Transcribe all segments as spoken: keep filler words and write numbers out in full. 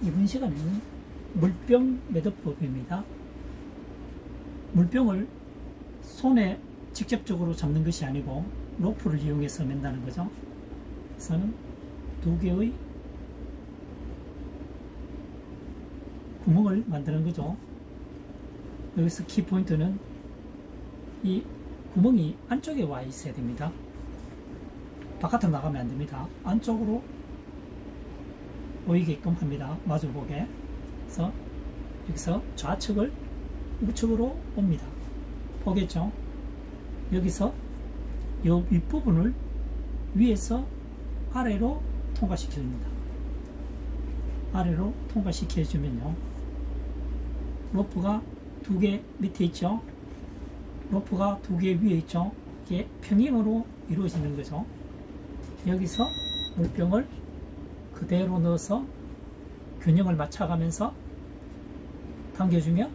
이번 시간에는 물병 매듭법입니다. 물병을 손에 직접적으로 잡는 것이 아니고 로프를 이용해서 맨다는 거죠. 그래서는 두 개의 구멍을 만드는 거죠. 여기서 키포인트는 이 구멍이 안쪽에 와 있어야 됩니다. 바깥으로 나가면 안 됩니다. 안쪽으로 보이게끔 합니다. 마주보게. 그래서 여기서 좌측을 우측으로 옵니다. 보겠죠? 여기서 이 윗부분을 위에서 아래로 통과시켜줍니다. 아래로 통과시켜주면요, 로프가 두 개 밑에 있죠? 로프가 두 개 위에 있죠? 이게 평행으로 이루어지는 거죠. 여기서 물병을 그대로 넣어서 균형을 맞춰가면서 당겨주면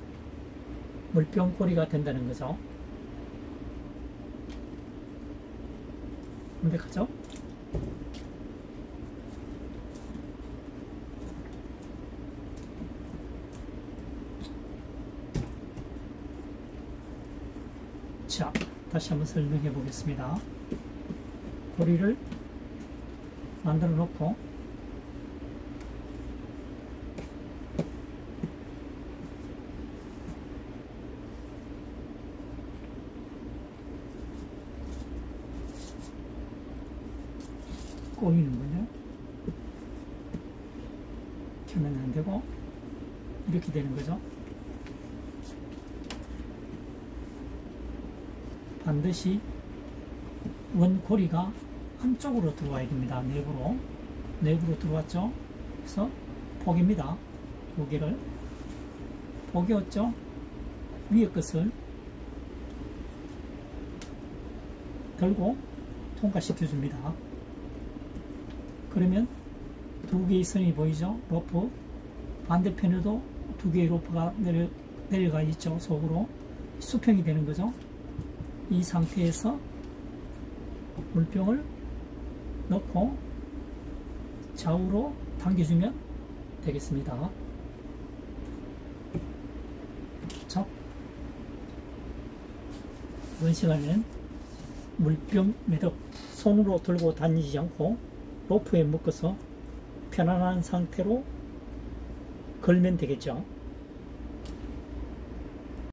물병 고리가 된다는 거죠. 완벽하죠? 자, 다시 한번 설명해 보겠습니다. 고리를 만들어 놓고 꼬이는군요. 켜면 안 되고 이렇게 되는 거죠. 반드시 원고리가 안쪽으로 들어와야 됩니다. 내부로. 내부로 들어왔죠? 그래서 포개입니다. 두 개를. 포개었죠? 위에 것을 들고 통과시켜줍니다. 그러면 두 개의 선이 보이죠? 로프. 반대편에도 두 개의 로프가 내려, 내려가 있죠? 속으로. 수평이 되는 거죠? 이 상태에서 물병을 넣고 좌우로 당겨주면 되겠습니다. 자, 이번 시간에는 물병 매듭, 손으로 들고 다니지 않고 로프에 묶어서 편안한 상태로 걸면 되겠죠.